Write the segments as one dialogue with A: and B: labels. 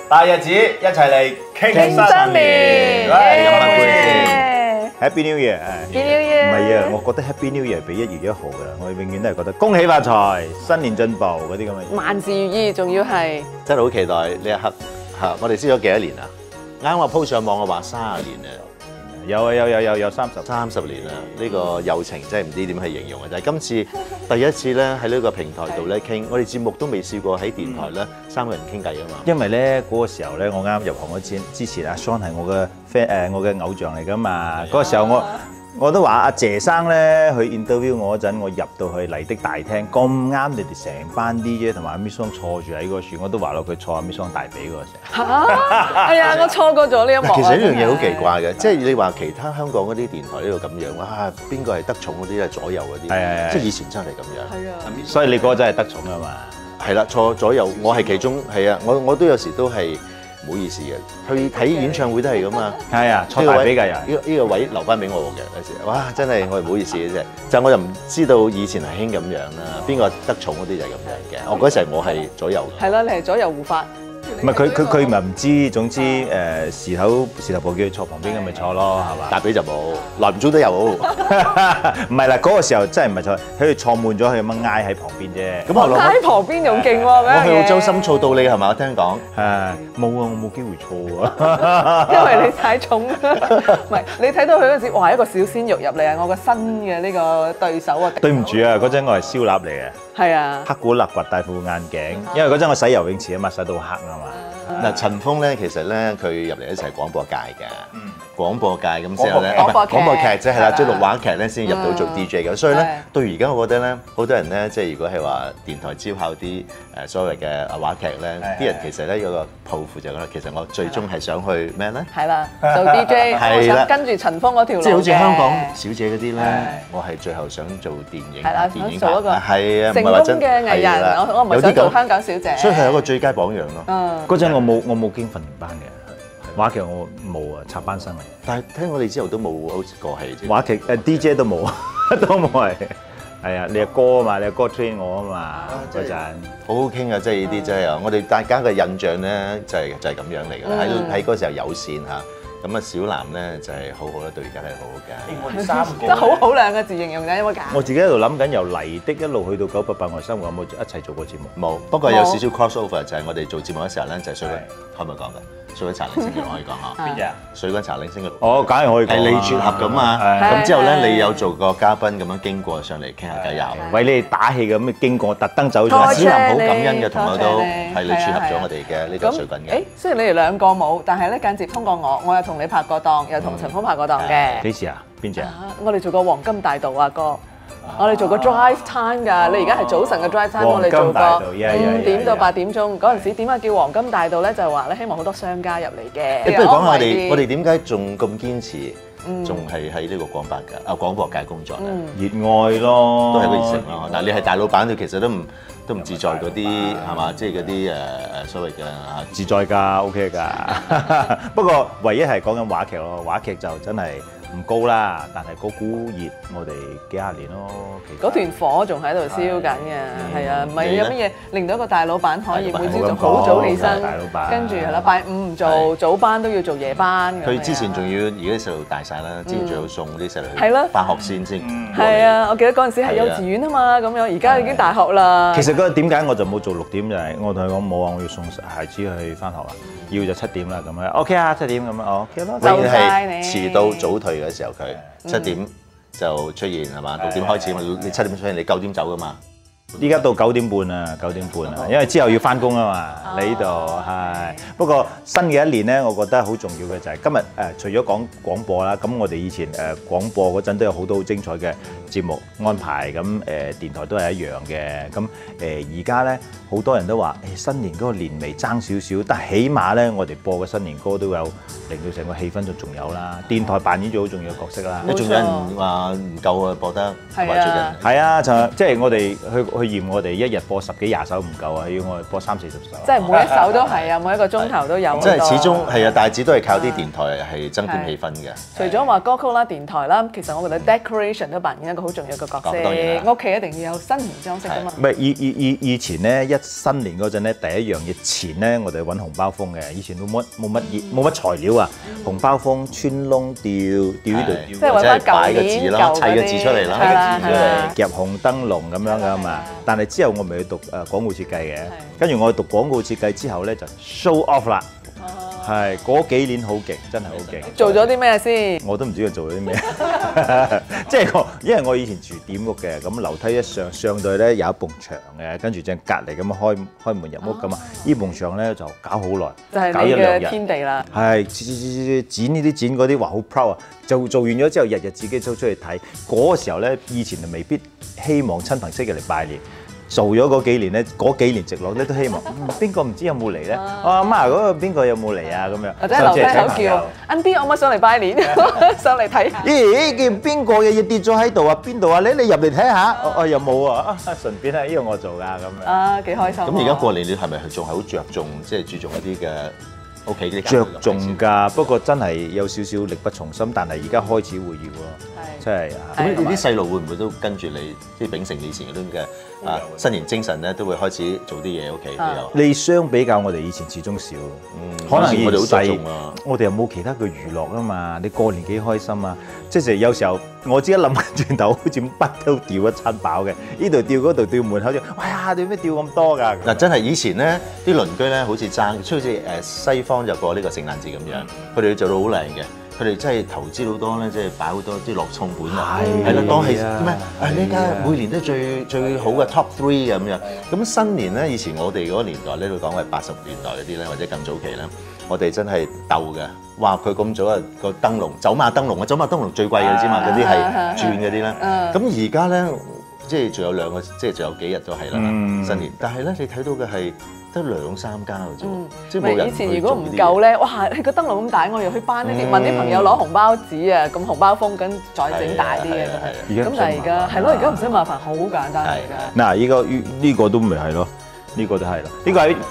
A: 大日子一齊嚟傾新年，飲下杯先。Happy New Year！ 唔係啊，我覺得 Happy New Year 比1月1號㗎，我永遠都係覺得恭喜發財、新年進步嗰啲咁嘅嘢。
B: 萬事如意，仲要係
A: 真係好期待呢一刻嚇！我哋識咗幾多年啊？啱我 po 上網我話30年啊！有30年啦！呢個友情真係唔知點去形容嘅，就係今次第一次咧喺呢個平台度咧傾，我哋節目都未試過喺電台咧3個人傾偈啊嘛。因為咧嗰個時候咧，我啱入行嗰之前，阿 Sean 係我嘅 friend 我嘅偶像嚟噶嘛。嗰個時候我都話阿謝生咧去 interview 我嗰陣，我入到去麗的大廳，咁啱你哋成班 DJ 同埋阿 Miss Song 坐住喺嗰處，我都話咯佢坐阿 Miss Song 大髀嗰個時候。
B: 哎呀，我錯過咗呢一幕。
A: 其實呢樣嘢好奇怪嘅，即係你話其他香港嗰啲電台呢度咁樣，哇邊個係得寵嗰啲係左右嗰啲，即係以前真係咁樣。係啊，所以你嗰個真係得寵啊嘛。係啦，坐左右，我係其中係啊，我都有時都係。唔好意思嘅，去睇演唱會都係咁啊！係啊，坐大髀㗎人，呢個位留翻俾我嘅有時，哇！真係我係唔好意思嘅啫，就我又唔知道以前係興咁樣啦，邊個得寵嗰啲就係咁樣嘅。我嗰時我係左右嘅。係啦，你係左右護法。唔係佢咪唔知，總之時頭部叫佢坐旁邊咁咪坐咯，係嘛？大髀就冇，耐唔中都有。唔係啦，嗰個時候真係唔係坐，佢坐滿咗，佢咁樣挨喺旁邊啫。咁我挨喺旁邊仲勁喎，我去澳洲深造到你係嘛？我聽講冇啊，我冇機會坐啊，因為你太重啦。唔係你睇到佢嗰陣時，哇！一個小鮮肉入嚟啊，我個新嘅呢個對手啊。對唔住啊，嗰陣我係燒臘嚟嘅。係啊，黑古勒掘戴副眼鏡，因為嗰陣我洗游泳池啊嘛，洗到黑啊嘛。嗱，陳鋒咧，其實咧佢入嚟一齊廣播界嘅，廣播界咁之後咧，廣播劇即係啦，即係錄話劇咧先入到做 DJ 嘅，所以咧到而家我覺得咧，好多人咧即係如果係話電台招考啲所謂嘅話劇咧，啲人其實咧有個抱負就係咧，其實我最終係想去咩咧？係啦，做 DJ，我想跟住陳鋒嗰條路嘅。即係好似香港小姐嗰啲咧，我係最後想做電影，電影做一個係啊，成功嘅藝人，我唔係想做香港小姐，所以係一個最佳榜樣咯。嗰陣我冇經訓練班嘅，話劇我冇啊，插班生嚟。但係聽我哋之後都冇好似過氣啫。話劇DJ 都冇，都冇係啊！你阿哥啊嘛，你阿哥 train 我啊嘛，嗰陣好好傾啊！即係呢啲真係啊！我哋大家嘅印象咧就係咁樣嚟嘅，喺嗰時候有線嚇。咁啊，小南咧就係好好啦，到而家係好好嘅。我哋3個真好兩個字形容嘅，有冇揀？我自己喺度諗緊，由麗的一路去到988愛生活，有冇一齊做過節目？冇，不過有少少 crossover，就係我哋做節目嘅時候咧，就係水軍，可唔可以講嘅？水軍茶零星期六可以講嚇。邊隻？水軍茶零星期六。哦，梗係可以講。係你撮合咁啊！咁之後咧，你有做個嘉賓咁樣經過上嚟傾下偈又，為你哋打氣咁經過，特登走咗。小南好感恩嘅，同我都係你撮合咗我哋嘅呢個水軍嘅。誒，雖然你哋兩個冇，但係咧間接通過我又同你拍過檔，又同陳鋒拍過檔嘅。幾時啊？邊隻啊？我哋做過黃金大道啊哥，我哋做過 drive time 㗎。你而家係早晨嘅 drive time，我哋做過5點到8點鐘嗰陣時，點解叫黃金大道咧？就係話咧，希望好多商家入嚟嘅。不如講下我哋點解仲咁堅持，仲係喺呢個廣播界工作咧？熱愛咯，都係個熱誠咯。嗱，你係大老闆，你其實都唔自在嗰啲係嘛？即係嗰啲所謂嘅自在㗎 ，OK 㗎。不過唯一係講緊話劇咯，話劇就真係唔高啦，但係嗰股熱我哋幾廿年咯。嗰團火仲喺度燒緊嘅，係啊，唔係有乜嘢令到一個大老闆可以每朝早好早起身，跟住係啦，拜五唔做早班都要做夜班。佢之前仲要而家啲細路大晒啦，之前仲要送啲細路去返學先。係啊，我記得嗰陣時係幼稚園啊嘛，咁樣而家已經大學啦。其實嗰個點解我就冇做6點就係我同佢講冇啊，我要送孩子去返學啦，要就7點啦咁樣。OK 啊，7點咁樣，OK 咯。永遠係遲到早退嘅時候，佢7點就出現係嘛？6點開始嘛，你7點出現，你9點走噶嘛？依家到9點半啊，9點半啊，因為之後要翻工啊嘛。你呢度係不過新嘅一年咧，我覺得好重要嘅就係今日除咗講廣播啦，咁我哋以前廣播嗰陣都有好多好精彩嘅節目安排，咁電台都係一樣嘅。咁而家咧好多人都話新年嗰個年味爭少少，但係起碼咧我哋播嘅新年歌都有令到成個氣氛仲有啦。電台扮演咗好重要嘅角色啦。你仲有人話唔夠啊播得，係啊，係啊，就即係我哋去
C: 嫌我哋一日播10幾20首唔夠啊，要我哋播30-40首。
B: 即係每一首都係啊，每一個鐘頭都有。
A: 即係始終係啊，大致都係靠啲電台係增添氣氛嘅。
B: 除咗話歌曲啦、電台啦，其實我覺得 decoration 都扮演一個好重要嘅角色。屋企一定要有新年裝飾㗎嘛。
C: 唔係以前咧，一新年嗰陣咧，第一樣嘢前咧，我哋揾紅包風嘅。以前都冇乜材料啊，紅包風穿窿吊呢度，
B: 即係揾翻舊年舊
A: 砌個字出嚟啦，
C: 夾紅燈籠咁樣噶嘛。但係之後我咪去讀廣告設計嘅，跟住我去讀廣告設計之後咧就 show off 啦。係嗰幾年好勁，真係好勁。
B: 做咗啲咩先？
C: 我都唔知佢做咗啲咩。即係因為我以前住點屋嘅，咁樓梯一上到去咧有一埲牆嘅，跟住正隔離咁開門入屋咁啊。呢埲牆咧就搞好耐，
B: 就係你嘅天地啦。
C: 係剪呢啲剪嗰啲，話好 proud 啊！做完咗之後，日日自己走出去睇。嗰個時候咧，以前就未必希望親朋戚友嚟拜年。做咗嗰幾年咧，嗰幾年直落咧都希望邊個唔知有冇嚟咧？阿媽嗰個邊個有冇嚟啊？咁樣
B: 或者樓梯口叫 Andy， 我咪上嚟拜年，上嚟睇。
C: 咦？見邊個嘅嘢跌咗喺度啊？邊度啊？你入嚟睇下。我又冇啊！順便係呢個我做㗎咁樣。
B: 啊，幾開心！
A: 咁而家過年你係咪仲係好着重，即係注重一啲嘅屋企啲
C: 着重㗎？不過真係有少少力不從心，但係而家開始會要喎。即係
A: 咁，你啲細路會唔會都跟住你，即係秉承以前嗰啲嘅新年精神咧，都會開始做啲嘢屋企都有。
C: 你相比較我哋以前始終少，可能我哋好細，我哋又冇其他嘅娛樂啊嘛。你過年幾開心啊！即係有時候我自己諗翻轉頭，好似乜都吊一餐飽嘅，呢度吊嗰度吊門口就，哇呀！點解吊咁多㗎？
A: 嗱，真係以前咧啲鄰居咧好似爭，好似西方就過呢個聖誕節咁樣，佢哋做到好靚嘅。佢哋真係投資好多咧，即係擺好多啲落重本啊，係啦，當係咩？呢家每年都最好嘅 top 3咁樣。咁新年咧，以前我哋嗰個年代咧，都講係80年代嗰啲咧，或者更早期咧，我哋真係鬥嘅。哇！佢咁早啊個燈籠，走馬燈籠啊，走馬燈籠最貴嘅知嘛？嗰啲係轉嗰啲咧。咁而家咧，即係仲有2個，即係仲有幾日都係啦新年。但係咧，你睇到嘅係得2-3間嘅啫，即係冇人去做啲嘢。以前
B: 如果唔夠咧，哇！你個燈籠咁大，我又去班呢啲問啲朋友攞紅包紙啊，咁紅包封緊再整大啲嘅。咁但係而家係咯，而家唔使麻煩，好簡單而家。
C: 嗱，呢個都咪係咯，呢個都係咯，呢個係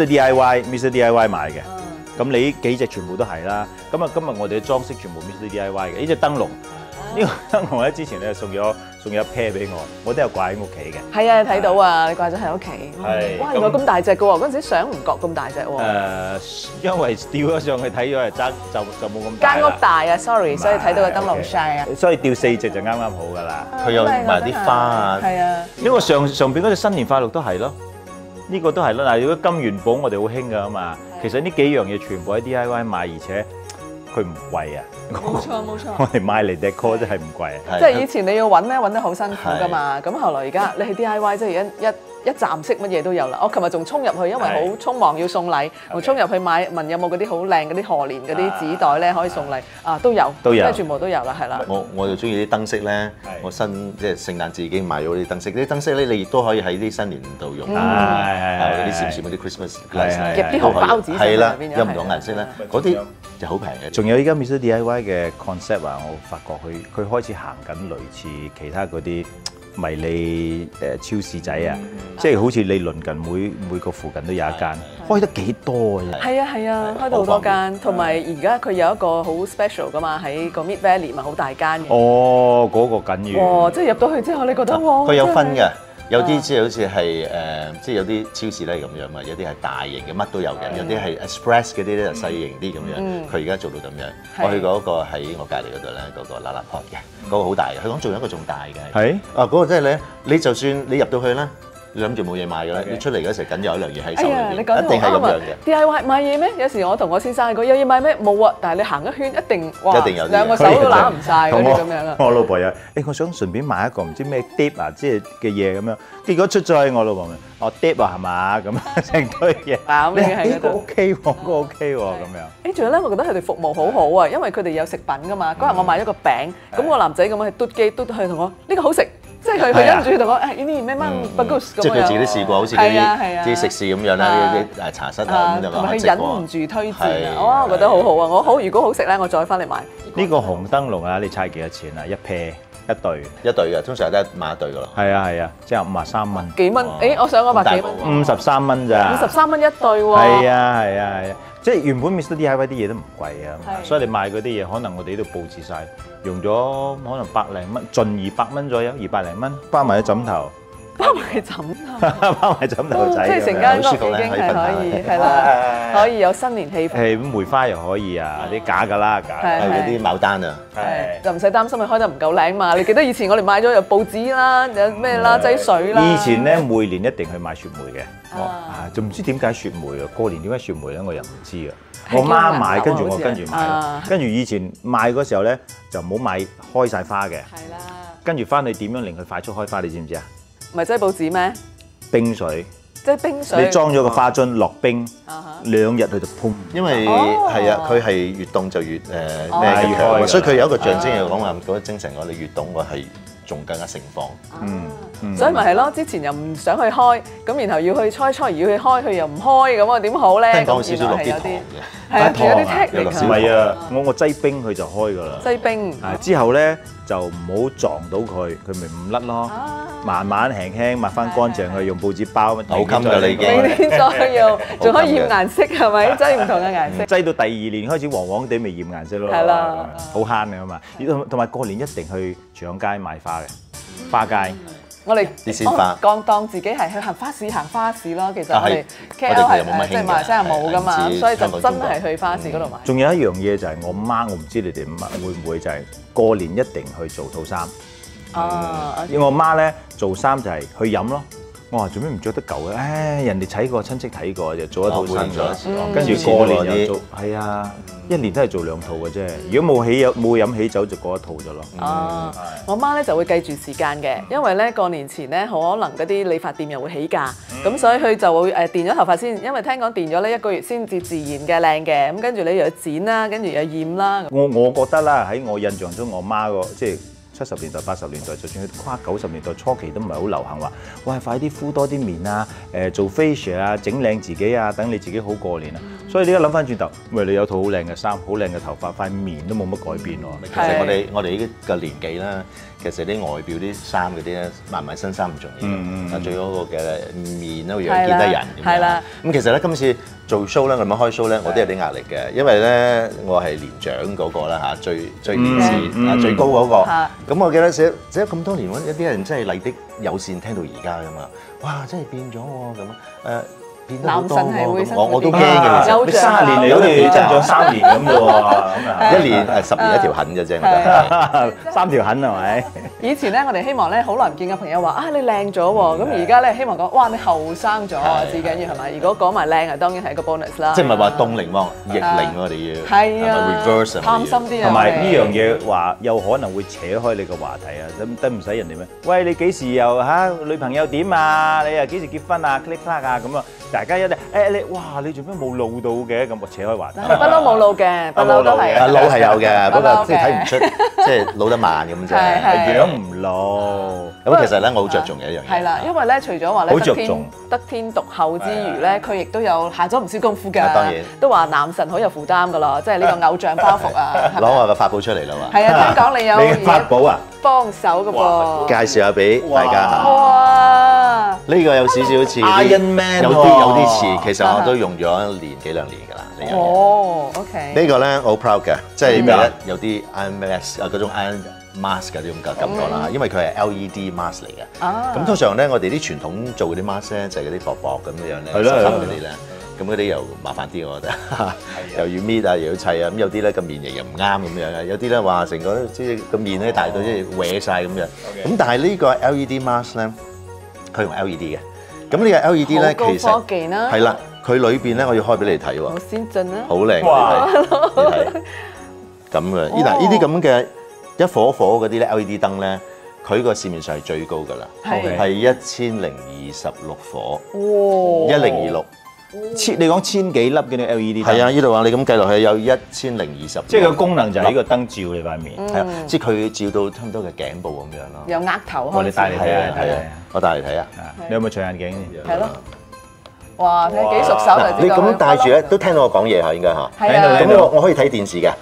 C: Mr DIY 買嘅。咁你幾隻全部都係啦。咁啊，今日我哋嘅裝飾全部 Mr DIY 嘅。呢隻燈籠，呢個燈籠咧之前咧送咗一 pair 俾我都有掛喺屋企嘅。
B: 係啊，睇到啊，你掛咗喺屋企。係。哇，原來咁大隻嘅喎，嗰陣時相唔覺咁大隻喎。
C: 因為吊咗上去睇咗係爭就冇咁大。
B: 間屋大啊 ，sorry， 所以睇到個燈籠細啊。
C: 所以吊4隻就啱啱好㗎啦。
A: 佢有埋啲花啊。
B: 係啊。
C: 因為上邊嗰隻新年快樂都係咯，呢個都係咯。嗱，如果金元寶我哋好興㗎嘛，其實呢幾樣嘢全部喺 DIY 買，而且佢唔貴啊。
B: 冇錯。
C: 我哋買嚟 decor 真係唔貴啊！
B: 即係以前你要揾咧，揾得好辛苦噶嘛。咁後來而家你係 DIY，即係一站式乜嘢都有啦。我琴日仲衝入去，因為好匆忙要送禮，我衝入去買問有冇嗰啲好靚嗰啲賀年嗰啲紙袋咧可以送禮啊，都有，即係全部都有啦，係啦。
A: 我就中意啲燈飾咧，我即係聖誕節已經買咗啲燈飾。啲燈飾咧，你亦都可以喺啲新年度用。係啲閃閃嗰啲 Christmas，
B: 夾啲紅包紙
A: 係啦，有唔同顏色咧，嗰啲就好平嘅。
C: 仲有依家 Mr DIY 嘅 concept 啊，我發覺佢開始行緊類似其他嗰啲迷你超市仔啊，即係好似你鄰近每個附近都有一間，開得幾多啊？
B: 係啊，開到好多間，同埋而家佢有一個好 special 噶嘛，喺個 Mid Valley 咪好大間嘅。
C: 哦，嗰個緊要。
B: 哇！即係入到去之後，你覺得哇，
A: 佢有分嘅。有啲即係好似係即係有啲超市咧咁樣嘛，有啲係大型嘅乜都有嘅，有啲係 Express 嗰啲咧就細型啲咁樣。佢而家做到咁樣，我去過一個喺我隔離嗰度咧，嗰個 La La Pot 嘅，嗰個好大嘅。佢講仲有一個仲大嘅。係啊，嗰個即係咧，你就算你入到去咧，你諗住冇嘢買嘅咧，你出嚟嗰時緊有一樣嘢喺手裏邊，一定係咁樣嘅。
B: DIY 買嘢咩？有時我同我先生講有嘢買咩？冇啊！但係你行一圈一定哇，
A: 一定有
B: 兩個手都攬唔曬嗰啲咁樣啊！
C: 我老婆又我想順便買一個唔知咩 dip 啊，即係嘅嘢咁樣。結果出咗去我老婆問我 dip 啊係嘛咁成堆嘢。呢個 OK 喎，嗰個 OK 喎咁樣。
B: 仲有咧，我覺得佢哋服務好好啊，因為佢哋有食品噶嘛。嗰日我買咗個餅，咁個男仔咁樣去嘟機嘟去同我呢個好食。即係佢忍唔住同我誒呢啲咩乜 bagus 咁樣，
A: 即係佢自己都試過，好似啲食肆咁樣啦，啲茶室啊咁就話
B: 佢忍唔住推薦啊！我覺得好好啊！如果好食咧，我再翻嚟買。
C: 呢個紅燈籠啊，你猜幾多錢啊？一 pair 一對
A: 嘅，通常得買一對㗎啦。
C: 係啊，即係53蚊。
B: 幾蚊？我想講百幾蚊。
C: 53蚊咋
B: ？53蚊一對喎。
C: 係啊，即係原本 Mr DIY 啲嘢都唔貴啊，所以你買嗰啲嘢可能我哋呢度佈置晒，用咗可能百零蚊，盡200蚊左右，200零蚊，包埋啲枕頭。
B: 包埋枕頭，
C: 包埋枕頭仔，
B: 即係成間屋已經係可以，係啦，可以有新年氣氛。
C: 係咁梅花又可以啊，啲假㗎啦，假
A: 係嗰啲牡丹啊，
B: 就唔使擔心佢開得唔夠靚嘛。你記得以前我哋買咗有報紙啦，有咩啦，擠水啦。
C: 以前咧每年一定去買雪梅嘅，就唔知點解雪梅啊？過年點解雪梅咧？我又唔知啊。我媽買，跟住我跟住買，跟住以前買嗰時候咧就唔好買開晒花嘅，係啦。跟住翻去點樣令佢快速開花？你知唔知啊？
B: 咪擠報紙咩？
C: 冰水，
B: 即係冰水。
C: 你裝咗個花樽落冰，2日佢就砰。
A: 因為係啊，佢係越凍就越咩越開，所以佢有一個象徵嚟講話嗰個精神，我哋越凍我係仲更加盛放。
B: 所以咪係咯，之前又唔想去開，咁然後要去初二要去開，佢又唔開，咁啊點好咧？
A: 聽講少少落啲糖嘅，
B: 係有啲 technique
C: 唔係啊，我擠冰佢就開㗎啦。
B: 擠冰。
C: 之後咧就唔好撞到佢，佢咪唔甩咯。慢慢輕輕抹翻乾淨佢，用報紙包。
A: 好襟㗎你已經。
B: 明年再用，仲可以染顏色係咪？擠唔同嘅顏色。
C: 擠到第2年開始黃黃地，咪染顏色咯。
B: 係啦，
C: 好慳㗎嘛。同埋過年一定去長街買花嘅，花街。
B: 我哋
A: 啲鮮花，
B: 當自己係去行花市咯。其實我哋 KL 係即係馬來西亞冇㗎嘛，所以就真係去花市嗰度買。
C: 仲有一樣嘢就係我媽，我唔知你哋會唔會就係過年一定去做套衫。我媽咧做衫就係去飲咯。我話做咩唔着得舊嘅？人哋睇過親戚睇過就做一套新咗，跟住過年又做，係啊，一年都係做2套嘅啫。如果冇飲喜酒就嗰一套咗咯。
B: 我媽咧就會計住時間嘅，因為咧過年前咧好可能嗰啲理髮店又會起價，咁所以佢就會電咗頭髮先，因為聽講電咗咧1個月先至自然嘅靚嘅，咁跟住你又要剪啦，跟住又染啦。
C: 我覺得啦，喺我印象中，我媽個即係70年代、80年代，就算佢跨90年代初期都唔係好流行話，喂，快啲敷多啲面啊，做 facial 啊，整靚自己啊，等你自己好過年啊。所以你而家諗翻轉頭，喂，你有套好靚嘅衫、好靚嘅頭髮，塊面都冇乜改變喎。
A: 其實我哋呢個年紀啦，其實啲外表啲衫嗰啲咧，買新衫唔重要，最嗰個嘅面咧，個樣見得人。係啦。咁其實咧，今次做 show 咧，我哋開 show 咧，我都有啲壓力嘅，因為咧我係年長嗰個啦嚇，最年資啊最高嗰個。咁我記得寫咗咁多年，有啲人真係麗的友善聽到而家噶嘛，哇！真係變咗喎咁
B: 男神係會辛苦啲，
A: 我都驚嘅。
C: 你30年你好似增長3年咁嘅喎，
A: 一年10年一條痕嘅啫，我
C: 覺得3條痕係咪？
B: 以前咧，我哋希望咧好耐唔見嘅朋友話啊，你靚咗喎，咁而家咧希望講哇，你後生咗啊，至緊要係咪？如果講埋靚啊，當然係一個 bonus 啦。
A: 即係唔係話凍齡喎，逆齡我哋要
B: 係啊
A: reverse
B: 貪心啲啊。
C: 同埋呢樣嘢話有可能會扯開你個話題啊，得唔使人哋咩？喂，你幾時又女朋友點啊？你又幾時結婚啊？click clack 啊咁啊！大家一定你哇！你做咩冇露到嘅？咁我扯開話題。
B: 不嬲冇露嘅，不嬲都係。
A: 露係有嘅，不過即係睇唔出，即係露得慢咁啫。
C: 樣唔露。
A: 咁其實咧，我好着重嘅一樣嘢。
B: 係啦，因為咧，除咗話咧得天獨厚之餘咧，佢亦都有下咗唔少功夫㗎。
A: 當然。
B: 都話男神好有負擔㗎啦，即係呢個偶像包袱啊。
A: 攞我個法寶出嚟啦嘛。
B: 係啊，聽講你有
C: 嘢法寶啊？
B: 幫手㗎噃。
A: 介紹下俾大家嚇。
B: 哇！
A: 呢個有少少似
C: Iron Man，
A: 有啲似，其實我都用咗1年幾2年㗎啦。呢樣嘢。
B: 哦，OK。
A: 呢個咧我好 proud 嘅，即係有啲 Iron Mask 嗰種 Iron Mask 嗰啲咁嘅感覺啦，因為佢係 LED mask 嚟嘅。咁通常咧，我哋啲傳統做嗰啲 mask 咧，就係嗰啲薄薄咁樣咧，濕嗰啲咧，咁嗰啲又麻煩啲，我覺得又要搣啊，又要砌啊，咁有啲咧個面型又唔啱咁樣，有啲咧話成個即係個面咧大到即係歪曬咁樣。咁但係呢個 LED mask 咧，佢用 LED 嘅。咁呢個 LED 咧其實係啦，佢裏邊咧我要開俾你睇喎。好
B: 先進啊！
A: 好靚嘅，你睇咁嘅。嗱呢啲咁嘅一火火嗰啲咧 LED 燈咧，佢個市面上係最高㗎啦，係1026火。哇！1026。
C: 你講1000幾粒嘅啲 LED 燈。
A: 係啊，呢度話你咁計落去有1020。
C: 即係個功能就係呢個燈照你塊面。
A: 係啊，即係佢照到差唔多嘅頸部咁樣咯。
B: 有額頭開始。
C: 我哋帶你睇下，
A: 係啊，我帶嚟睇下。
C: 你有冇除眼鏡先？
B: 係咯。哇！睇幾熟手就知。
A: 你咁戴住咧，都聽到我講嘢嚇，應該嚇。
B: 係啊。
A: 咁我可以睇電視嘅。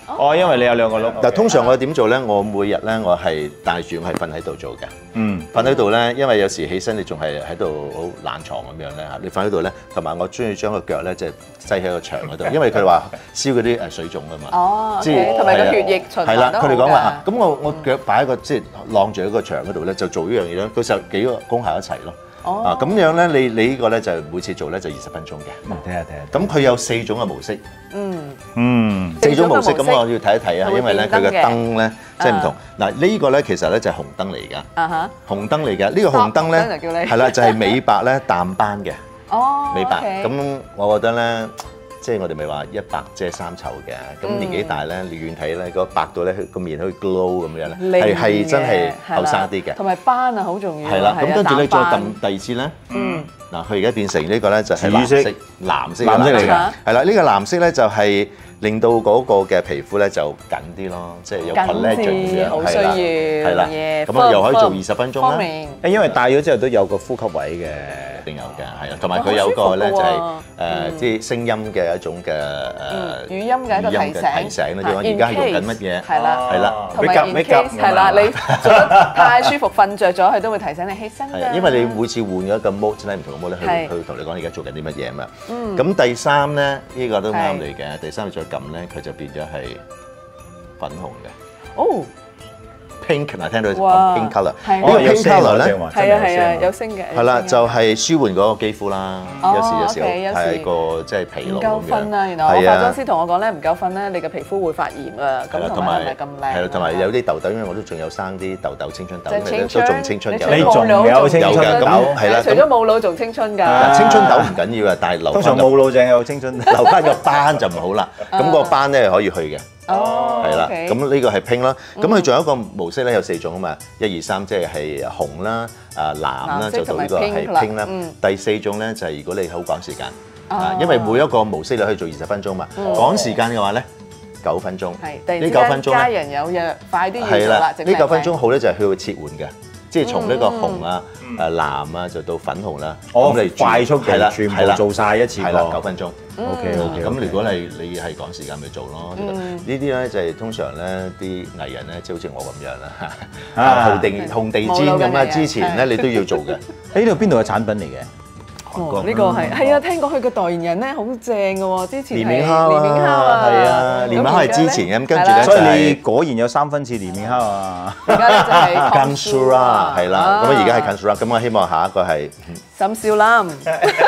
C: 哦，因為你有兩個窿。
A: 但通常我點做咧？我每日咧，我係帶住我係瞓喺度做嘅。瞓喺度咧，因為有時起身你仲係喺度好懶床咁樣咧嚇，你瞓喺度咧，同埋我中意將個腳咧即係擠喺個牆嗰度，因為佢話燒嗰啲水腫啊嘛。
B: 哦，即係同埋個血液循環都好㗎。係啦，佢哋講話咁我腳擺喺個即係晾住喺個牆嗰度咧，就做呢樣嘢咯。佢就幾個功效一齊咯。咁樣咧，你呢個咧就每次做咧就20分鐘嘅。
C: 睇下。咁
A: 佢有4種嘅模式。4種模式，咁我要睇一睇啊，因為咧佢嘅燈咧即係唔同。嗱呢個咧其實咧就係紅燈嚟㗎。紅燈嚟㗎，呢個紅燈咧係啦，就係美白咧淡斑嘅。美白。咁我覺得咧，即係我哋咪話100遮3醜嘅。咁年紀大咧，你遠睇咧個白到咧個面好似 glow 咁樣咧，係真係後生啲嘅。
B: 同埋斑啊好重要。
A: 係啦，咁跟住咧再撳第二次咧。嗱，佢而家變成呢個咧就係藍色嚟㗎。係啦，呢個藍色咧就係令到嗰個嘅皮膚咧就緊啲咯，即係有 collagen 咁樣。
B: 好需要。
A: 係啦，咁啊又可以做20分鐘啦。
C: 因為戴咗之後都有個呼吸位嘅，
A: 一定有嘅，係啊，同埋佢有個咧就係即係聲音嘅一種嘅
B: 語音嘅一個提醒
A: 啦，即係而家係用緊乜嘢？係啦，
B: 同埋 in case 係啦，你做得太舒服瞓着咗，佢都會提醒你起身。
A: 係啊，因為你每次換咗一個 mode 真係唔同嘅 mode 咧，佢同你講而家做緊啲乜嘢啊嘛。咁第3咧，呢個都啱你嘅。第3你再撳咧，佢就變咗係粉紅嘅。哦。pink 嗱，聽到 pink colour，呢個 pink colour 咧，
B: 係啊，有聲嘅。
A: 係啦，就係舒緩嗰個肌膚啦。有時係個即係疲勞咁樣。
B: 唔夠瞓啊！原來我化妝師同我講咧，唔夠瞓咧，你嘅皮膚會發炎啊。咁同埋唔係咁靚。係啦，
A: 同埋有啲痘痘，因為我都仲有生啲痘痘、青春痘，都仲青春嘅。
C: 你仲有青春痘？
A: 係啦，
B: 除咗冇腦仲青春㗎。
A: 青春痘唔緊要啊，但係留
C: 通常冇腦淨有青春，
A: 留翻個斑就唔好啦。咁個斑咧可以去嘅。係啦，咁呢個係 pink 啦，咁佢仲有一個模式咧，有4種啊嘛，1、2、3即係紅啦、藍啦，就到呢個係 pink 啦。第4種咧就係如果你好趕時間，因為每一個模式你可以做20分鐘嘛，趕時間嘅話咧9分鐘。係，呢9分鐘咧，家
B: 人有約，快啲要
A: 做啦。呢9分鐘好咧就係佢會切換嘅，即係從呢個紅啊、藍啊就到粉紅啦，
C: 咁嚟快速嘅全部做晒一次過
A: 9分鐘。
C: OK，
A: 咁如果你係趕時間咪做咯。呢啲咧就係通常咧啲藝人咧，即係好似我咁樣啦，紅地氈咁啊，之前咧你都要做嘅。
C: 呢度邊度嘅產品嚟嘅？
B: 呢個係啊，聽講佢嘅代言人咧好正嘅喎，之前
A: 係連麵酵啊，係啊，連麵酵係之前咁，跟住咧
C: 所以你果然有3分似連麵酵啊。
B: 而家咧就係
A: Kansura 係啦，咁啊而家係 Kansura，咁我希望下一個係
B: 沈少林、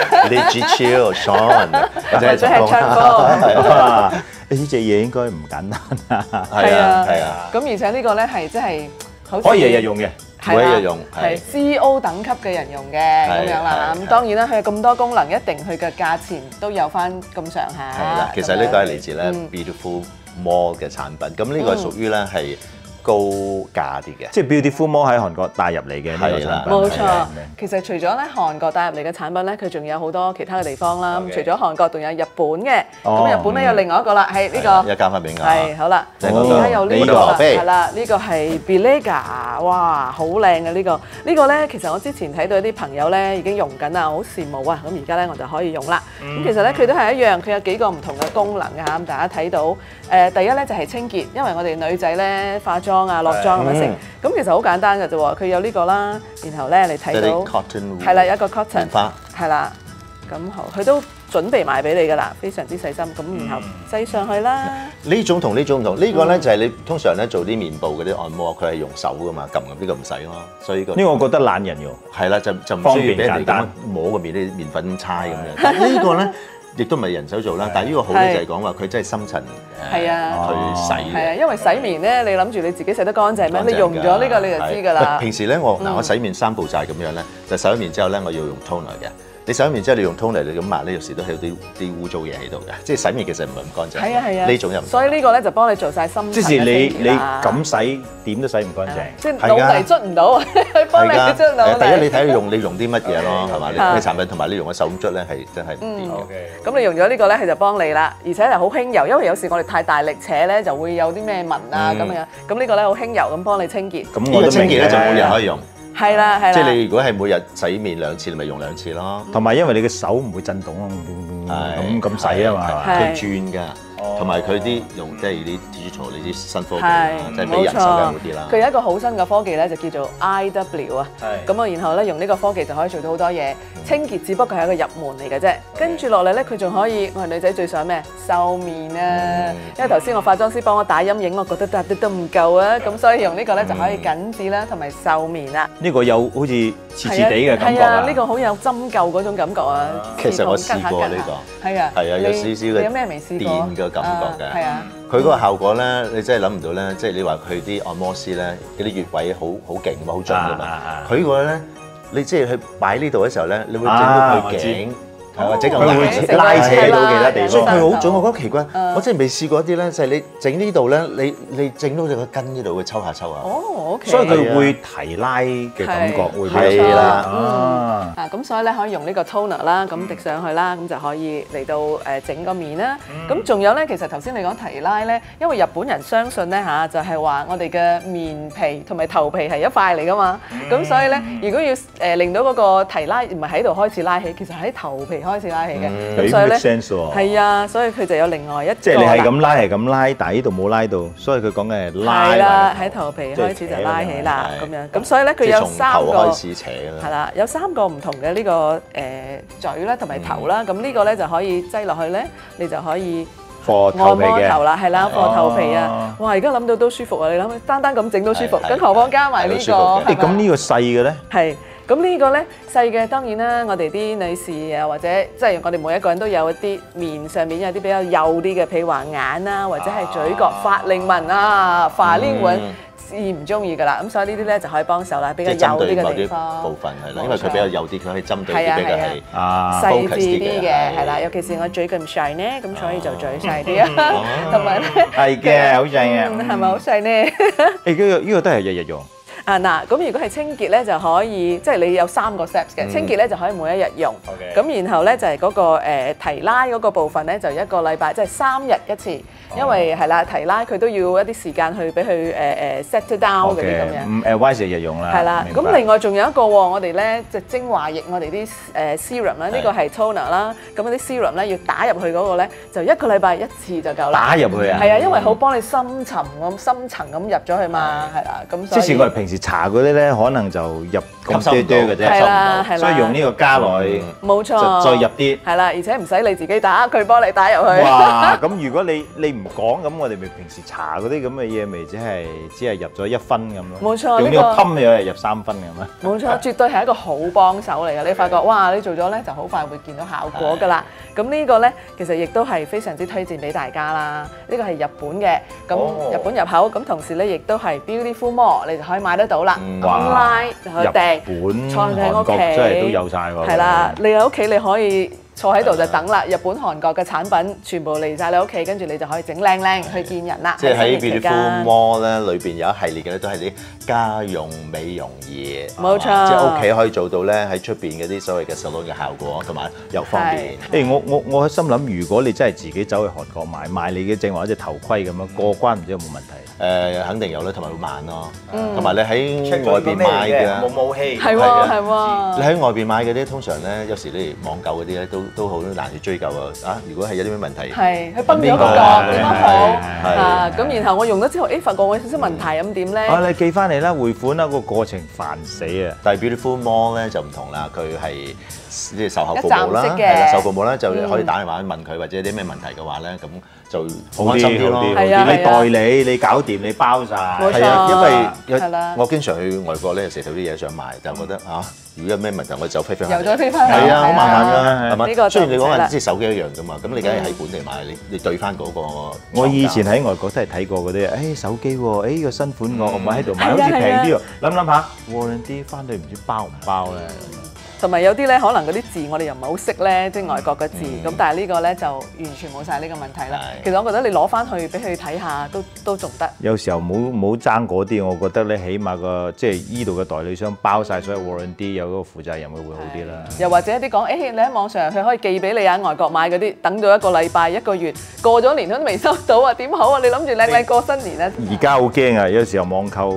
A: Lee Chill、Sean 或者係
B: 唱歌。
C: 呢隻嘢應該唔簡單啊。
A: 係啊係啊。
B: 咁而且呢個咧係即係
C: 可以日日用嘅。
A: 每一日用
B: 係 CEO 等級嘅人用嘅咁樣啦，咁當然啦，佢有咁多功能，一定佢嘅價錢都有翻咁上下。
A: 係啦，其實呢個係嚟自咧 Beautiful Mall 嘅產品，咁呢個屬於咧係高價啲嘅，
C: 即係 Beautiful Mall 喺韓國帶入嚟嘅呢個產品。
B: 冇錯，其實除咗咧韓國帶入嚟嘅產品咧，佢仲有好多其他嘅地方啦。咁除咗韓國，仲有日本嘅。咁日本咧有另外一個啦，係呢個。
A: 一間翻俾我。
B: 係好啦，而家有呢個啦，係啦，呢個係 Belega，哇，好靚嘅呢個。呢個咧其實我之前睇到啲朋友咧已經用緊啦，好羨慕啊！咁而家咧我就可以用啦。咁其實咧佢都係一樣，佢有幾個唔同嘅功能嘅嚇。咁大家睇到第一咧就係清潔，因為我哋女仔咧化妝啊、落妝咁樣食，咁其實好簡單嘅啫喎。佢有呢個啦，然後咧你睇到係啦，有一個 cotton 係啦，咁好，佢都準備埋俾你㗎啦，非常之細心。咁然後擠上去啦。呢種同呢種唔同，呢個咧就係你通常咧做啲面部嗰啲按摩，佢係用手㗎嘛，撳咁呢個唔使咯。所以呢個
C: 我覺得懶人用係
A: 啦，就唔需要俾人哋咁摸個面啲麵粉搓咁樣。呢個咧。亦都唔係人手做啦，但係呢個好咧就係講話佢真係深層去洗嘅。係啊，因為洗面咧，你諗住你自己洗得乾淨咩？你用咗呢個你就知㗎啦。平時咧我洗面3步驟咁樣咧，就洗咗面之後咧我要用 toner 嘅。你洗咗面之後你用 toner 你咁抹咧，有時都係有啲污糟嘢喺度嘅，即係洗面其實唔係咁乾淨。係啊係啊，呢種又唔。所以呢個咧就幫你做晒深層嘅。即係你咁洗點都洗唔乾淨。即係老泥捽唔到，佢幫你捽到。第一你睇你用啲乜嘢咯，係嘛？你產品同埋你用嘅手捽咧係真係唔掂嘅。咁你用咗呢個咧，佢就幫你啦，而且係好輕柔，因為有時我哋太大力扯咧就會有啲咩紋啊咁樣。咁呢個咧好輕柔咁幫你清潔。咁我清潔咧就每日可以用。係啦，係啦。即係你如果係每日洗面2次，你咪用2次咯。同埋因為你嘅手唔會震動咁洗啊嘛，佢轉㗎。 同埋佢啲用即係啲 digital 呢啲新科技啊，即係比人手嘅好啲啦。
B: 佢有一個好新嘅科技咧，就叫做 IW 啊。咁啊，然後咧用呢個科技就可以做到好多嘢。清潔只不過係一個入門嚟嘅啫。跟住落嚟咧，佢仲可以，我係女仔最想咩？瘦面啊！因為頭先我化妝師幫我打陰影，我覺得都唔夠啊。咁所以用呢個咧就可以緊緻啦，同埋瘦面啦。
C: 呢個有好似黐黐地嘅感覺啊！
B: 呢個好有針灸嗰種感覺啊！
A: 其實我試過呢個，係啊，有少少嘅
B: 有咩未試過
A: 電嘅感覺嘅。
B: 係啊，
A: 佢嗰個效果咧，你真係諗唔到咧。即係你話佢啲按摩師咧，嗰啲穴位好勁㗎嘛，好準㗎嘛。佢嗰個咧，你即係去擺呢度嘅時候咧，你會整到佢頸。或者咁
C: 佢會拉扯到其他地方，
A: 所以佢好準。我覺得奇怪，我真係未試過一啲咧，就係你整呢度咧，你整到你個筋呢度會抽下。
B: 哦，OK。
C: 所以佢會提拉嘅感覺會
A: 係啦。
B: 咁所以咧可以用呢個 toner 啦，咁滴上去啦，咁就可以嚟到整個面啦。咁仲有咧，其實頭先你講提拉咧，因為日本人相信咧嚇，就係話我哋嘅面皮同埋頭皮係一塊嚟噶嘛。咁所以咧，如果要令到嗰個提拉唔係喺度開始拉起，其實喺頭皮開始拉起嘅，咁所以咧係啊，所以佢就有另外一個。
C: 即係你係咁拉係咁拉，但係呢度冇拉到，所以佢講嘅係拉。係啦，
B: 喺頭皮開始就拉起啦，咁樣。咁所以咧，佢有三個
A: 開始扯啦。
B: 係啦，有三個唔同嘅呢個嘴啦，同埋頭啦。咁呢個咧就可以擠落去咧，你就可以按摩頭啦，係啦，放頭皮啊。哇！而家諗到都舒服啊！你諗，單單咁整都舒服，咁何況加埋呢個。
C: 咁呢個細嘅咧？
B: 係。咁呢個咧細嘅當然啦，我哋啲女士啊，或者即係我哋每一個人都有一啲面上面有啲比較幼啲嘅，譬如話眼啊，或者係嘴角法令紋啊、法令紋是唔中意噶啦。咁所以呢啲咧就可以幫手啦，比較幼啲嘅地方
A: 部分係啦，因為佢比較幼啲，佢可以針對啲比較係
B: 細緻啲嘅，係啦。尤其是我嘴咁細咧，咁所以就嘴細啲啊，同埋咧
C: 係嘅，好細嘅，
B: 係咪好細咧？
C: 誒，呢個都係日日用。
B: 嗱，咁如果係清潔咧，就可以即係你有3個 steps 嘅清潔咧，就可以每一日用。咁然後咧就係嗰個提拉嗰個部分咧，就1個禮拜即係3日一次，因為係啦提拉佢都要一啲時間去俾佢set down 嗰啲咁樣。
C: wise 日日用啦。
B: 係啦，咁另外仲有一個喎，我哋咧即係精華液，我哋啲serum 啦，呢個係 toner 啦，咁嗰啲 serum 咧要打入去嗰個咧，就1個禮拜1次就夠啦。
C: 打入去啊？
B: 係啊，因為好幫你深層咁入咗去嘛，係啦，咁所以。
C: 即係我哋平時搽嗰啲咧，可能就入咁多嘅啫，
B: 係啦，
C: 所以用呢個加落去，
B: 冇錯，
C: 就再入啲，
B: 係啦，而且唔使你自己打，佢幫你打入去。
C: 哇！咁如果你唔講，咁我哋咪平時搽嗰啲咁嘅嘢，咪只係入咗1分咁咯。
B: 冇錯，
C: 用呢個襟又係入3分咁啊。
B: 冇錯，絕對係一個好幫手嚟嘅。你發覺哇，你做咗咧就好快會見到效果㗎啦。咁呢個咧其實亦都係非常之推薦俾大家啦。呢個係日本嘅，咁日本入口，咁同時咧亦都係 Beautiful Mall，你就可以買得到啦。online 就可以訂，坐喺屋企
C: 真係都有晒喎。
B: 係啦，你喺屋企你可以坐喺度就等啦。日本、韓國嘅產品全部嚟晒你屋企，跟住你就可以整靚靚去見人啦。
A: 即係喺 Beautiful Mall 咧，裏邊有一系列嘅咧，都係啲家用美容嘢。
B: 冇錯，
A: 即係屋企可以做到咧，喺出邊嗰啲所謂嘅 salon 嘅效果，同埋又方便。
C: 誒，我喺心諗，如果你真係自己走去韓國買你嘅正話一隻頭盔咁樣過關，唔知有冇問題？
A: 肯定有啦，同埋會慢咯。同埋你喺外邊買嘅
C: 冇武器，
B: 係喎係喎。
A: 你喺外邊買嗰啲，通常咧有時你網購嗰啲咧都好難去追究啊！如果係有啲咩問題，
B: 係佢崩咗個角點樣好啊？咁然後我用咗之後，發覺我有少少問題咁點咧？
C: 你寄翻嚟啦，匯款啦，個過程煩死啊！
A: 但係 Beautiful Mall 咧就唔同啦，佢係即係售後服務啦，係啦，售後服務咧就可以打電話問佢，或者有啲咩問題嘅話咧，咁就安心啲咯。
C: 你代理，你搞掂，你包晒。
A: 係啊，因為我經常去外國咧，有時有啲嘢想買，但係覺得如果有咩問題，我就飛翻。
B: 又再飛翻。
A: 係啊，好麻煩㗎，係嘛？
B: 呢個
A: 雖然你講係即係手機一樣㗎嘛，咁你梗係喺本地買，你對翻嗰個。
C: 我以前喺外國都係睇過嗰啲，手機喎，呢個新款我買喺度買好似平啲喎，諗下 warranty 翻去唔知包唔包咧。
B: 同埋有啲咧，可能嗰啲字我哋又唔係好識咧，即係外國嘅字。咁但係呢個咧就完全冇晒呢個問題啦。其實我覺得你攞翻去俾佢睇下都仲得。有
C: 時候冇爭嗰啲，我覺得咧起碼個即係依度嘅代理商包晒所有 warranty，有嗰個負責人會好啲啦。
B: 又或者一啲講，你喺網上佢可以寄俾你喺外國買嗰啲，等咗1個禮拜、1個月，過咗年都未收到啊，點好啊？你諗住靚靚過新年啊？
C: 而家好驚啊！有時候網購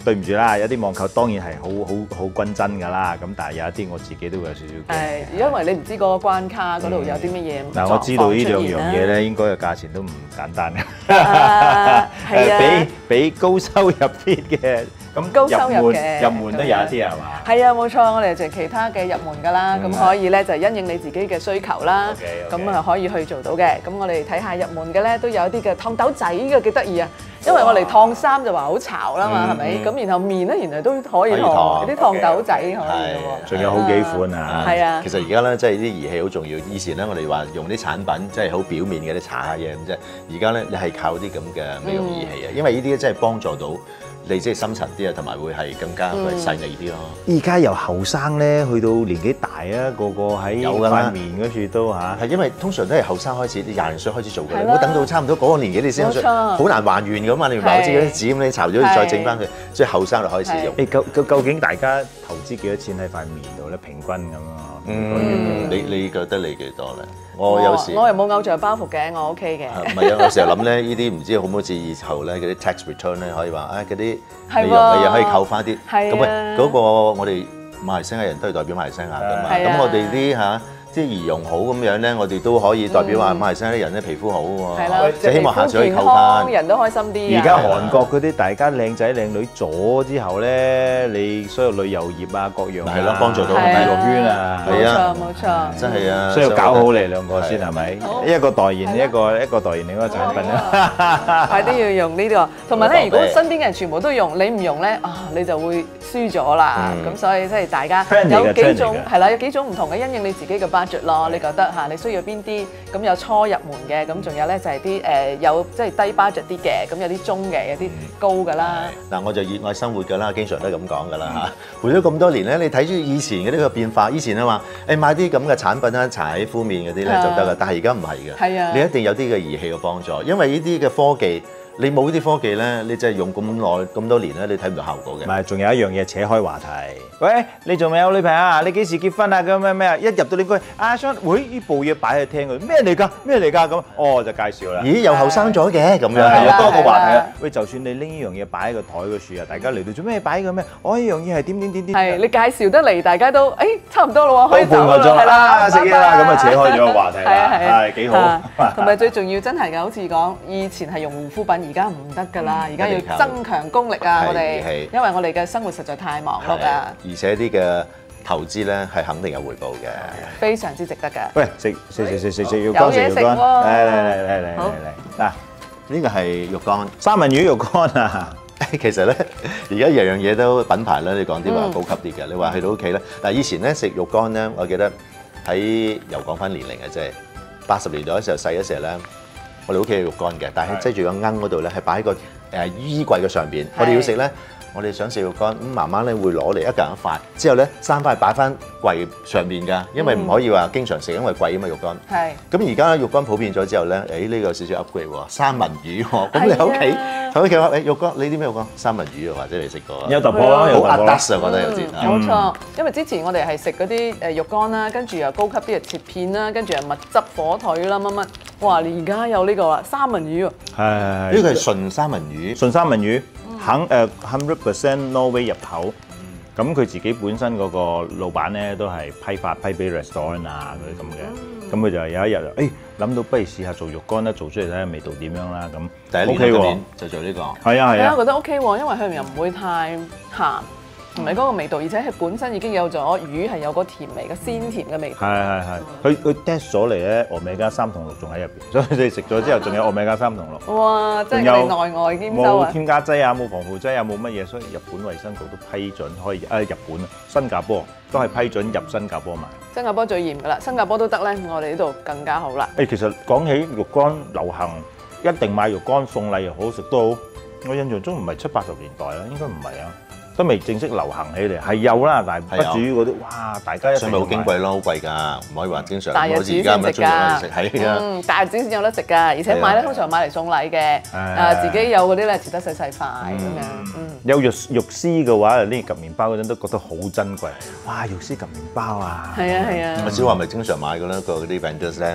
C: 對唔住啦，有啲網購當然係好均真㗎啦，咁但係有一啲我自己都會有少少驚。
B: 係，因為你唔知嗰個關卡嗰度有啲乜嘢。
C: 嗱，我知道呢兩樣嘢咧，應該個價錢都唔簡單嘅。
B: 係啊，
C: 比高收入啲嘅。咁
B: 高收入嘅
C: 入門都有一啲係嘛？
B: 係啊，冇錯，我哋就其他嘅入門㗎啦，咁可以咧就因應你自己嘅需求啦，咁啊可以去做到嘅。咁我哋睇下入門嘅咧都有啲嘅燙斗仔嘅幾得意啊，因為我哋燙衫就話好潮啦嘛，係咪？咁然後面咧原來都可以燙，啲燙斗仔可以嘅喎。
C: 仲有好幾款啊！
B: 係啊，
A: 其實而家咧即係啲儀器好重要。以前咧我哋話用啲產品即係好表面嘅啲搽下嘢咁啫，而家咧你係靠啲咁嘅美容儀器啊，因為呢啲真係幫助到你即係深層啲啊，同埋會係更加細膩啲咯。
C: 而家由後生咧去到年紀大啊，個喺塊面嗰處都嚇。
A: 係因為通常都係後生開始，你20歲開始做嘅，唔好等到差唔多嗰個年紀你先做，好難還原㗎嘛。你唔係好似嗰啲紙咁，你搽咗再整翻佢，即係後生就開始用。
C: 究竟大家投資幾多錢喺塊面度咧？平均咁啊？
A: 你覺得你幾多咧？我有時
B: 我又冇偶像包袱嘅，我 OK 嘅。
A: 唔係啊，我成日諗咧，呢啲唔知好唔好似以後咧嗰啲 tax return 咧，可以話嗰啲美容嘅嘢可以扣翻啲。咁喂，嗰個我哋馬來西亞人都係代表馬來西亞㗎嘛。咁我哋啲即係儀容好咁樣咧，我哋都可以代表話馬來西亞啲人咧皮膚好喎。即係希望下次可以扣翻，
B: 人都開心啲。
C: 而家韓國嗰啲大家靚仔靚女咗之後咧，你所有旅遊業啊各樣
A: 係咯，幫助到
C: 娛樂圈啊，
B: 係啊，冇錯，
A: 真係啊，
C: 需要搞好你兩個先係咪？一個代言一個代言另一個產品啊，
B: 快啲要用呢個。同埋咧，如果身邊嘅人全部都用，你唔用咧你就會輸咗啦。咁所以即係大家有幾種係啦，有幾種唔同嘅因應你自己嘅咯，你覺得你需要邊啲？咁有初入門嘅，咁仲有咧就係啲有即係低 budget 啲嘅，咁有啲中嘅，有啲高㗎啦。
A: 嗱，我就熱愛生活㗎啦，經常都係咁講㗎啦嚇。活咗咁多年咧，你睇住以前嘅呢個變化，以前啊話買啲咁嘅產品啦，搽喺敷面嗰啲咧就得㗎，但係而家唔係嘅。
B: 係啊，
A: 你一定有啲嘅儀器嘅幫助，因為呢啲嘅科技。你冇呢啲科技咧，你真係用咁耐咁多年咧，你睇唔到效果嘅。
C: 唔係，仲有一樣嘢扯開話題。喂，你仲未有女朋友啊？你幾時結婚啊？咁咩啊？一入到呢句，阿 Sean，喂，呢部嘢擺喺廳嗰，咩嚟㗎？咩嚟㗎？咁，就介紹啦。
A: 咦，又後生咗嘅咁樣，
C: 係多個話題啊。喂，就算你拎呢樣嘢擺喺個台嗰處啊，大家嚟到做咩擺嘅咩？我呢樣嘢係點？
B: 係你介紹得嚟，大家都差唔多咯喎，可以
C: 走啦。係啦，食嘢啦，咁扯開咗個話題啦。係幾好。
B: 同埋最重要真係㗎，好似講以前係用護膚品，而家唔得㗎啦，而家要增強功力啊！我哋因為我哋嘅生活實在太忙碌啊，
A: 而且啲嘅投資咧係肯定有回報嘅，
B: 非常之值得㗎。
C: 喂，食肉乾，食肉乾，嚟！嗱，
A: 呢個係肉乾，
C: 三文魚肉乾啊！
A: 其實咧，而家樣樣嘢都品牌啦，你講啲話高級啲嘅，你話去到屋企咧，嗱以前咧食肉乾咧，我記得喺又講翻年齡嘅，即係80年代嗰時候細嗰時候咧。我哋屋企有肉乾嘅，但係擠住個罌嗰度咧，係擺喺個衣櫃嘅上邊。我哋要食咧，我哋想食肉乾，咁媽媽咧會攞嚟一嚿一塊，之後咧3塊擺翻櫃上邊㗎，因為唔可以話經常食，因為貴啊嘛肉乾。係。咁而家肉乾普遍咗之後咧，呢個少少 upgrade 喎，三文魚喎。咁你喺屋企話肉乾，你啲咩肉乾？三文魚啊，或者你食過？
C: 有突破啦，
A: 好 adapt 啊，覺得有啲。
B: 冇錯，因為之前我哋係食嗰啲肉乾啦，跟住又高級啲嘅切片啦，跟住又蜜汁火腿啦，乜。哇！你而家有呢個啦，三文魚喎。
C: 係。
A: 呢個係純三文魚。
C: 純三文魚，100% Norway 入口。咁佢自己本身嗰個老闆咧都係批俾 restaurant 啊嗰啲咁嘅。咁佢就有一日諗到不如試下做肉乾啦，做出嚟睇下味道點樣啦咁。
A: 第一年喎，就做呢個。
C: 係啊，
B: 我覺得 OK 喎，因為佢又唔會太鹹。唔係嗰個味道，而且係本身已經有咗魚係有個甜味嘅鮮甜嘅味道。係，佢 test 咗嚟咧，Omega-3同6仲喺入邊，所以你食咗之後仲有 Omega-3同6。哇！ 即係你內外兼修啊！
C: 冇添加劑啊，冇防腐劑啊，冇乜嘢，所以日本衛生局都批准可以日本啊，新加坡都係批准入新加坡賣。新加坡最嚴㗎啦，新加坡都得咧，我哋呢度更加好啦。其實講起肉乾流行，一定買肉乾送禮又好食都好。我印象中唔係70、80年代啦，應該唔係啊。都未正式流行起嚟，係有啦，但係不至於嗰啲哇，大家一定買。所以咪好矜貴咯，好貴㗎，唔可以話經常。大日子先食㗎，係啊，大日子先有得食㗎，而且買咧通常買嚟送禮嘅，自己有嗰啲咧切得細塊咁樣。有肉絲嘅話，呢夾麵包嗰陣都覺得好珍貴。哇，肉絲夾麵包啊！係啊。
A: 阿小華咪經常買㗎啦，嗰啲 vendors 咧。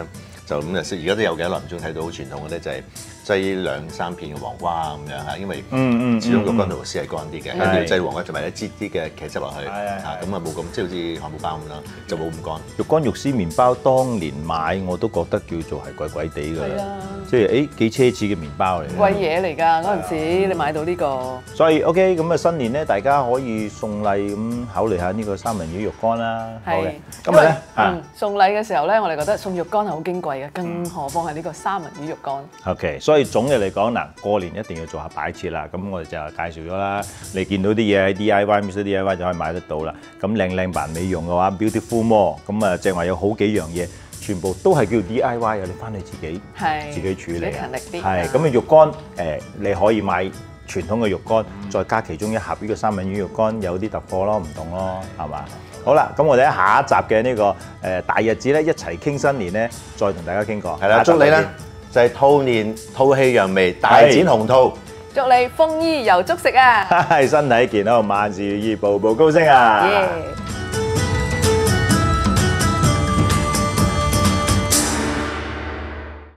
A: 就咁就識。而家都有嘅，林中睇到好傳統嘅咧，就係擠2-3片嘅黃瓜咁樣嚇，因為始終肉乾同肉絲係乾啲嘅，跟住擠黃瓜，同埋咧擠啲嘅茄汁落去，咁啊冇咁即係好似漢堡包咁啦，就冇咁乾。
C: 肉乾肉絲麵包當年買我都覺得叫做係貴貴地㗎啦，即係幾奢侈嘅麵包嚟。
B: 貴嘢嚟㗎嗰陣時，你買到呢個。
C: 所以 OK， 咁啊新年咧，大家可以送禮咁考慮下呢個三文魚肉乾啦。
B: 係。
C: 今日咧
B: 送禮嘅時候咧，我哋覺得送肉乾係好矜貴嘅，更何況係呢個三文魚肉乾。
C: OK， 所以總嘅嚟講嗱，過年一定要做下擺設啦。咁我哋就介紹咗啦，你見到啲嘢喺 DIY Mr. DIY 就可以買得到啦。咁靚版美容嘅話 ，Beautiful More， 咁啊正話有好幾樣嘢，全部都係叫 DIY 嘅，你翻去自己處理。
B: 勤力啲。
C: 係咁啊，肉乾你可以買傳統嘅肉乾，再加其中一盒呢個三文魚肉乾，有啲突破咯，唔同咯，係嘛？好啦，咁我哋喺下一集嘅呢個大日子咧，一齊傾新年咧，再同大家傾過。
A: 係啦，祝你咧就係兔年吐氣揚眉，大展鴻圖。
B: 祝你豐衣由足食啊！
C: 身體健康，萬事如意，步步高升啊！